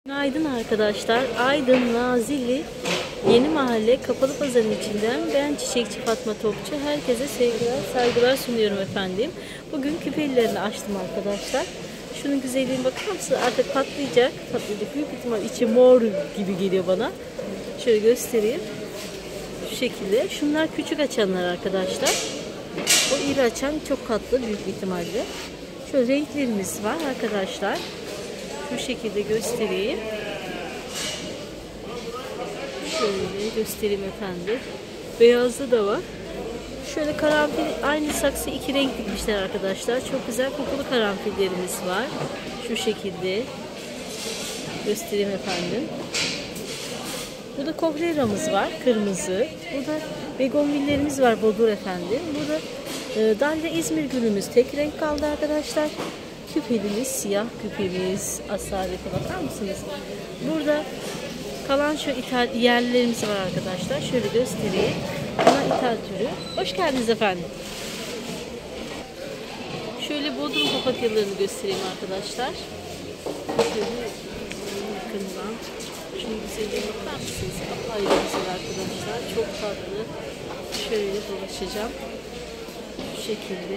Günaydın arkadaşlar. Aydın Nazilli Yeni Mahalle Kapalı Pazarın içinden ben Çiçekçi Fatma Topçu. Herkese sevgiler, saygılar sunuyorum efendim. Bugün küpelilerini açtım arkadaşlar. Şunun güzelliğine bakar mısınız? Artık patlayacak. Büyük ihtimal içi mor gibi geliyor bana. Şöyle göstereyim. Şu şekilde. Şunlar küçük açanlar arkadaşlar. O iri açan çok katlı büyük ihtimalle. Şöyle renklerimiz var arkadaşlar. Bu şekilde göstereyim. Şöyle göstereyim efendim. Beyazlı da var. Şöyle karanfil, aynı saksı iki renk dikmişler arkadaşlar. Çok güzel kokulu karanfillerimiz var. Şu şekilde göstereyim efendim. Burada kohleramız var, kırmızı. Burada begonvillerimiz var, bodur efendim. Burada dalde İzmir gülümüz tek renk kaldı arkadaşlar. Küpelimiz, siyah küpemiz, asalete bakar mısınız? Burada kalan şu yerlilerimiz var arkadaşlar. Şöyle göstereyim. Buna ithal türü. Hoş geldiniz efendim. Şöyle bodrum papatyalarını göstereyim arkadaşlar. Şöyle yakından. Şunu güzelliğine bakar mısınız? Apayrı güzel arkadaşlar. Çok tatlı. Şöyle dolaşacağım. Şu şekilde.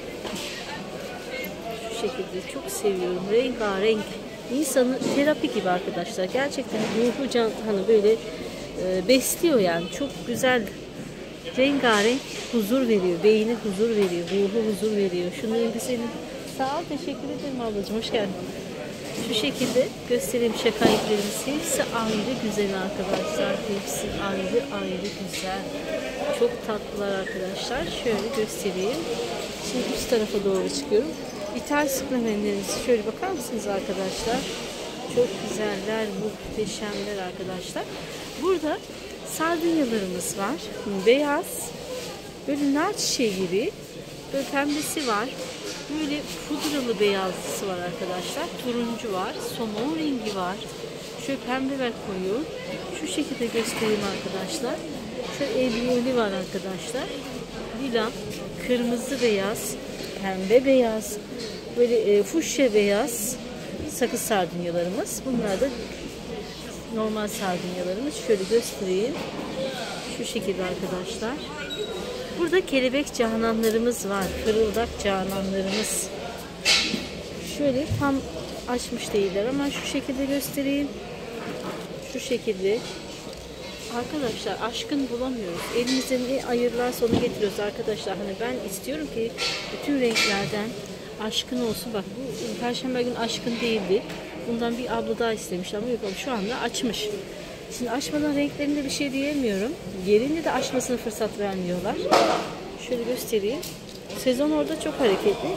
Şekilde çok seviyorum. Rengarenk. İnsanı terapi gibi arkadaşlar. Gerçekten ruhu can hani böyle besliyor yani. Çok güzel. Rengarenk huzur veriyor. Beyine huzur veriyor. Ruhu huzur veriyor. Şunun güzeli. Sağ ol. Teşekkür ederim ablacığım. Hoş geldin. Şu şekilde göstereyim şakayetlerimiz. Hepsi ayrı güzel arkadaşlar. Hepsi ayrı güzel. Çok tatlılar arkadaşlar. Şöyle göstereyim. Şimdi üst tarafa doğru çıkıyorum. İthal sıklemenlerimiz şöyle bakar mısınız arkadaşlar? Çok güzeller, muhteşemler arkadaşlar. Burada sardunyalarımız var. Beyaz, böyle nar çiçeği gibi, böyle pembesi var. Böyle pudralı beyazlısı var arkadaşlar. Turuncu var, somon rengi var. Şöyle pembe ve koyu. Şu şekilde göstereyim arkadaşlar. Şöyle ebriyoli var arkadaşlar. Lila, kırmızı beyaz, pembe beyaz, böyle fuşya beyaz sakız sardunyalarımız. Bunlar da normal sardunyalarımız. Şöyle göstereyim. Şu şekilde arkadaşlar. Burada kelebek cananlarımız var. Fırıldak cananlarımız. Şöyle tam açmış değiller ama şu şekilde göstereyim. Şu şekilde. Arkadaşlar aşkın bulamıyoruz. Elimizde ne ayırlarsa onu getiriyoruz arkadaşlar. Hani ben istiyorum ki bütün renklerden aşkın olsun. Bak bu perşembe gün aşkın değildi. Bundan bir abla daha istemişler ama yok, şu anda açmış. Şimdi açmadan renklerinde bir şey diyemiyorum. Yerinde de açmasına fırsat vermiyorlar. Şöyle göstereyim. Sezon orada çok hareketli.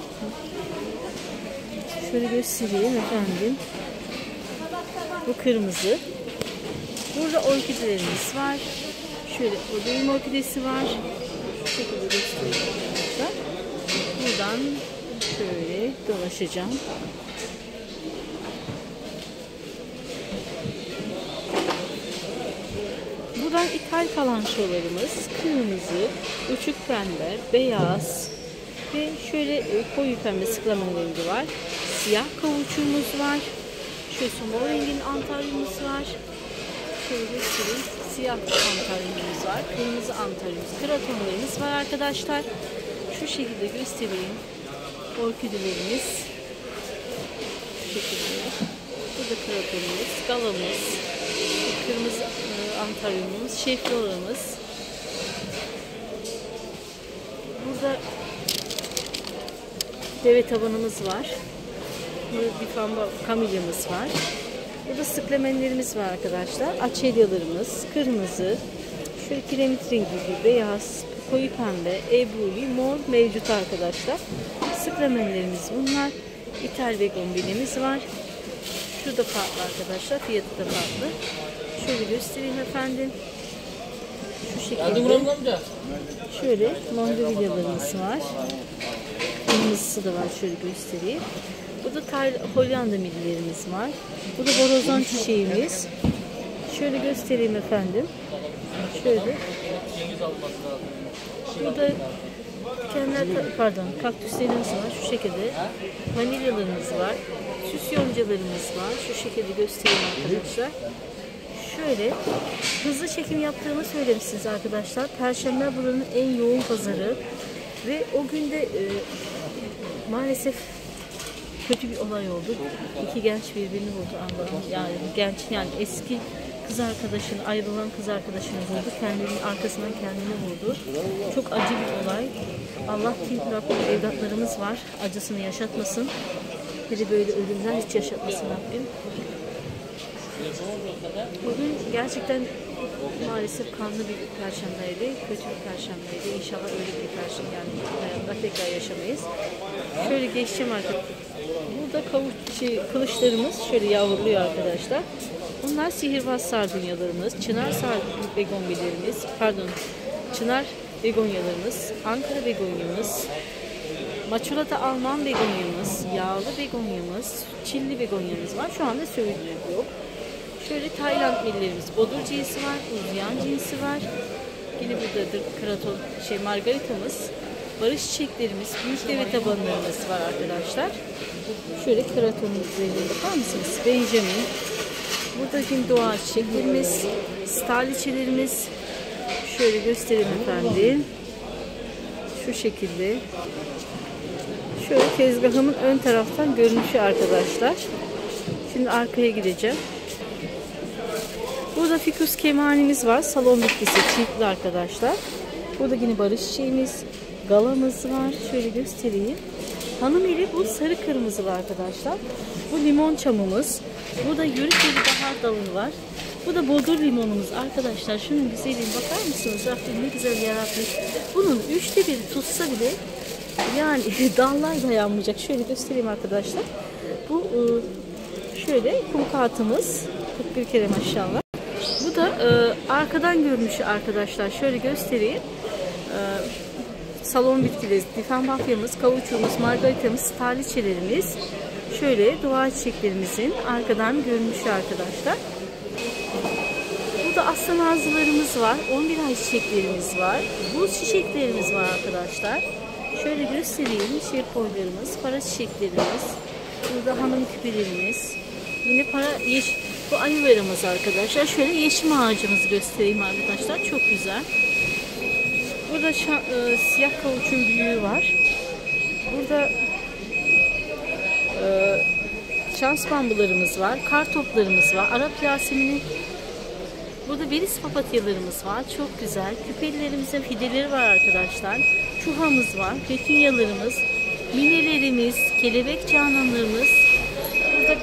Şöyle göstereyim efendim. Bu kırmızı. Burada orkidelerimiz var. Şöyle odeum orkidesi var. Şu şekilde göstereyim arkadaşlar. Buradan şöyle dolaşacağım. Buradan ithal kalan şolarımız kırmızı, uçuk pembe, beyaz ve şöyle koyu pembe sıklaman rengi var. Siyah kavuçumuz var. Şöyle somon rengin antaryumuz var. Şöyle göstereyim. Siyah antaryumuz var. Kırmızı antaryumuz. Kratonlarımız var arkadaşlar. Şu şekilde göstereyim. Orkidelerimiz. Şu şekilde. Burada kratonumuz, galamız, kırmızı antaryumumuz, şefloramız. Burada deve tabanımız var. Burada bir famba kamilyamız var. Burada sıklemenlerimiz var arkadaşlar. Açelyalarımız, kırmızı, şöyle kiremit rengi gibi, beyaz, koyu pembe, ebruli, mor mevcut arkadaşlar. Sıklemenlerimiz bunlar. İthal begonvilimiz var. Şurada farklı arkadaşlar. Fiyatı da farklı. Şöyle göstereyim efendim. Şu şekilde. Şöyle mandalyalarımız var. Kırmızısı da var. Şöyle göstereyim. Burada Hollanda millilerimiz var. Burada borazan çiçeğimiz. Şöyle göstereyim efendim. Şöyle. Burada Dikenler, pardon, kaktüslerimiz var. Şu şekilde vanilyalarımız var. Süs yoncalarımız var. Şu şekilde göstereyim arkadaşlar. Şöyle hızlı çekim yaptığımı söylemişsiniz arkadaşlar. Perşembe buranın en yoğun pazarı ve o günde maalesef kötü bir olay oldu. İki genç birbirini vurdu. Yani genç, yani eski kız arkadaşını, ayrılan kız arkadaşını vurdu. Kendinin arkasından kendini vurdu. Çok acı bir olay. Allah kim Rabbim, evlatlarımız var. Acısını yaşatmasın. Biri böyle ölümden hiç yaşatmasın Rabbim. Bugün gerçekten maalesef kanlı bir perşembeydi. Kötü bir perşembeydi. İnşallah öyle bir perşembe, yani hayatta tekrar yaşamayız. Şöyle geçeceğim arkadaşlar. Burada kılıçlarımız şöyle yavruluyor arkadaşlar. Bunlar sihirbaz sardunyalarımız, çınar begonyalarımız, çınar begonyalarımız, Ankara begonyamız, maçolata Alman begonyamız, yağlı begonyamız, çilli begonyamız var. Şu anda söğütleri yok. Şöyle Tayland millerimiz, bodur cinsi var, uzyan cinsi var. Yine buradadır kraton, margaritamız, barış çiçeklerimiz, büyük deve tabanlarımız var arkadaşlar. Şöyle kratonun üzerine bakar mısınız? Benjamin. Burada yine doğal çiçeklerimiz, staliçelerimiz. Şöyle göstereyim efendim. Şu şekilde. Şöyle tezgahımın ön taraftan görünüşü arkadaşlar. Şimdi arkaya gideceğim. Burada fikus kemanimiz var. Salon bitkisi çiftli arkadaşlar. Burada yine barış çiçeğimiz, galamız var. Şöyle göstereyim. Hanım eli bu sarı kırmızılı arkadaşlar. Bu limon çamımız. Burada yörük bir bahar dalı var. Bu da bodur limonumuz arkadaşlar. Şunun güzelliğine bakar mısınız? Rabbim ne güzel yaratmış. Bunun 1/3 tutsa bile yani dallar dayanmayacak. Şöyle göstereyim arkadaşlar. Bu şöyle kum kağıtımız. 41 kere maşallah. Bu da arkadan görünüşü arkadaşlar. Şöyle göstereyim. Salon bitkileri, difenbafyamız, kavuçuğumuz, margaritamız, staliçelerimiz. Şöyle doğal çiçeklerimizin arkadan görünüşü arkadaşlar. Burada aslan ağzılarımız var. 11 ay çiçeklerimiz var. Buz çiçeklerimiz var arkadaşlar. Şöyle göstereyim. Şerpoylarımız, para çiçeklerimiz. Burada hanım küpelerimiz. Yine bu ayıveramız arkadaşlar. Şöyle yeşim ağacımızı göstereyim arkadaşlar. Çok güzel. Burada siyah kavuçun büyüğü var. Burada şans bambularımız var. Kar toplarımız var. Arap yasemini. Burada beris papatyalarımız var. Çok güzel. Küpelilerimizin fideleri var arkadaşlar. Çuhamız var. Petunyalarımız, minelerimiz, kelebek cananlarımız. Burada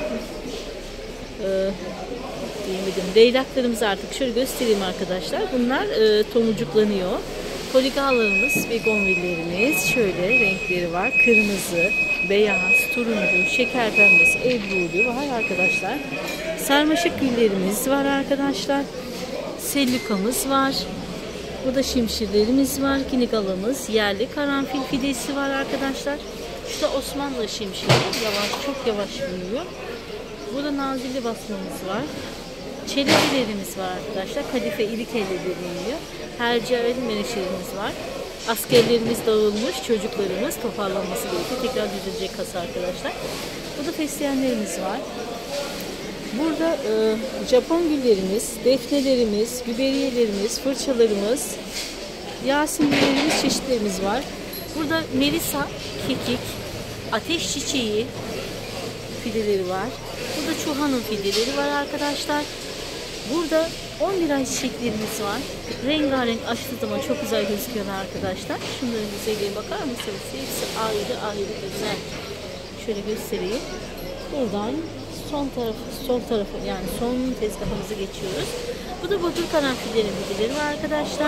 leylaklarımızı artık şöyle göstereyim arkadaşlar. Bunlar tomurcuklanıyor. Poligalarımız, begonvillerimiz şöyle renkleri var. Kırmızı, beyaz, turuncu, şeker pembesi, ebruli var arkadaşlar. Sarmaşık güllerimiz var arkadaşlar. Sellukamız var. Burada şimşirlerimiz var. Kinigalamız, yerli karanfil fidesi var arkadaşlar. Şurada Osmanlı şimşiri. Çok yavaş büyüyor. Burada nazilli basmamız var. Çelebilerimiz var arkadaşlar. Kadife ilikeli deniyor. Hercai menekşelerimiz var. Askerlerimiz dağılmış. Çocuklarımız toparlanması gerekiyor. Tekrar düzelecek kasa arkadaşlar. Burada fesleğenlerimiz var. Burada Japon güllerimiz, defnelerimiz, biberiyelerimiz, fırçalarımız, yaseminlerimiz, çeşitlerimiz var. Burada melisa, kekik, ateş çiçeği fideleri var. Burada çuhanın fideleri var arkadaşlar. Burada 11 ay çiçeklerimiz var. Rengarenk açtığı zaman çok güzel gözüküyorlar arkadaşlar. Şunların güzelliğine bakar mısınız? Hepsi ayrı ayrı güzel. Şöyle göstereyim. Buradan sol tarafı yani son tezgahımızı geçiyoruz. Bu da bodur karanfillerin fideleri var arkadaşlar.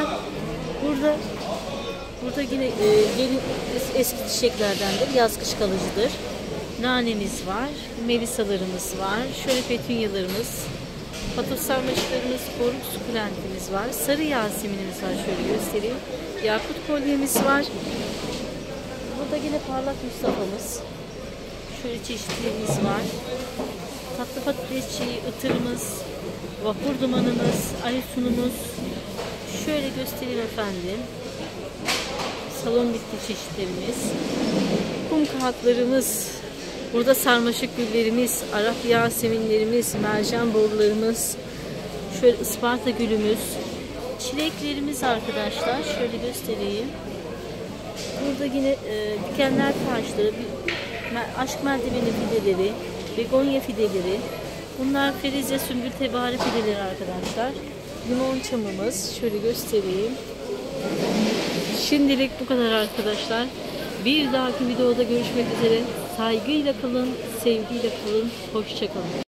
Burada yine eski çiçeklerdendir. Yaz kış kalıcıdır. Nanemiz var. Melisalarımız var. Şöyle petunyalarımız, patos sarmaşıklarımız, koruk sukulentimiz var. Sarı yaseminimiz var. Şöyle göstereyim. Yakut kolyemiz var. Burada yine parlak Mustafa'mız. Şöyle çeşitlerimiz var. Tatlı patates çiğ, ıtırımız, vapur dumanımız, aysunumuz. Şöyle göstereyim efendim. salon bitki çeşitlerimiz, kum kağıtlarımız, burada sarmaşık güllerimiz, Arap yaseminlerimiz, mercan borularımız, şöyle Isparta gülümüz, çileklerimiz arkadaşlar. Şöyle göstereyim. Burada yine dikenler taşları, aşk merdiveni fideleri, begonya fideleri. Bunlar ferizye sümbül tebari fideleri arkadaşlar. Limon çamımız. Şöyle göstereyim. Şimdilik bu kadar arkadaşlar. Bir dahaki videoda görüşmek üzere. Saygıyla kalın, sevgiyle kalın. Hoşça kalın.